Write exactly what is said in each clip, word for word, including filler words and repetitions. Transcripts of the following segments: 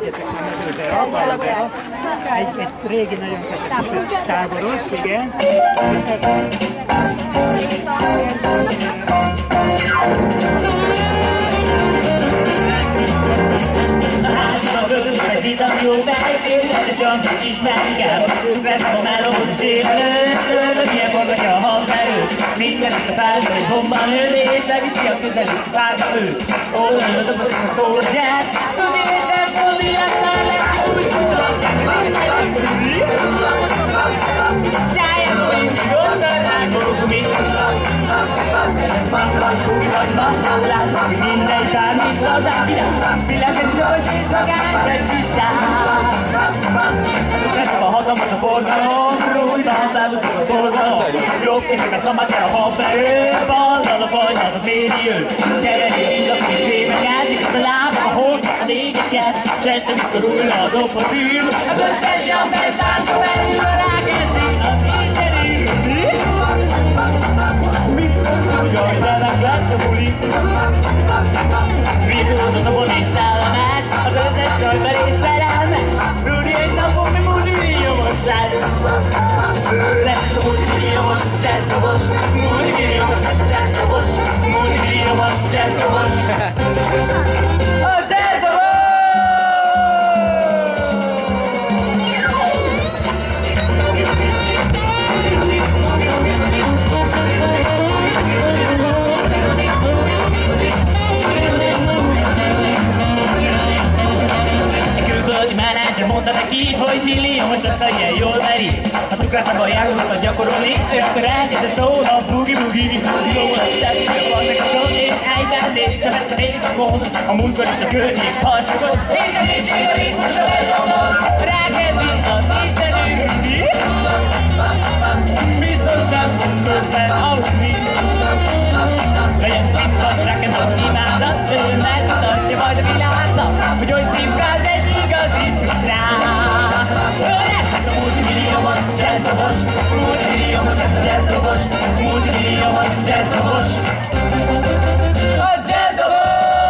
egyetek már mezőbe, abba, egy, egy régi, nagyon kedves táboros, igen. Egy vitam jó fejszélesen ismerik el, lesz a melóz délelőtt, milyen forgatja a hangerőt, minden is a felszor egy bomban ül, és leviszi a közeli párba ő. Oldalra dobott a szól a jazz, tudni és nem szólni, aztán lesz jó, úgy tudom, szájából mindig onnan rágolok, mit látszik minden sármit lazán virág, világos gyors és magás egy tisztán. Lesz a hatalmas a forgalom, rújba használózik a szorgalom, jobb készek a szamát el a habbeő, ballal a fajnat méri ő. Kerenék mind a két éveket, a lábak a hosszak a légeket, s este mikor újra a dob a tűr, az összes jamber szársa belül a rákezdik a mindenül. Hogy remek lesz a buli. Végülhozott a bolis szállamás, az összes csajban és szerelmes. Rudi egy napon mi multimilliómos lesz. Lesz a multimilliómos jazzdobos, multimilliómos lesz a jazzdobos, multimilliómos jazzdobos. A jazzdobos! Mondta neki, hogy milliómos lesz, ha ilyen jól veri. A cukrászában járultat gyakorolni, ő akkor elkezdett szól a bugi-bugi. Jó volt, tetszik a vannak és egyben sem vett a éjszakon. A múltkor is a környék harsogott, és a népség a ritmusra bezsongol. Rákezdünk az istenünk, biztos sem tudsz fel aludni. Legyen tiszta, neked az imádat, ő megmutatja majd a világnak, hogy hogy szívkáz egy igazi citrá. Lesz a multimilliómos jazzdobos, multimilliómos lesz a jazzdobos, multimilliómos jazzdobos. A jazzdobos!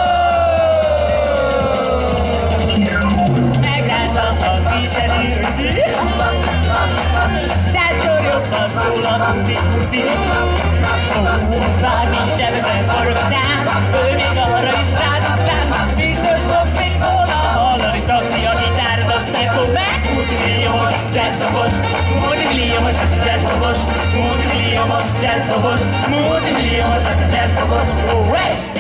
Megláttam a viselőt, százszor jobban szól a tuti-puti. Bármi sebesen forogtál, ő még arra is rádugtál, biztos fogsz még volna hallani, taxi a gitárodat szekol meg. Multimilliómos jazzdobos, multimilliómos lesz a jazzdobos, multimilliómos jazzdobos, multimilliómos lesz a jazzdobos. Oh, right!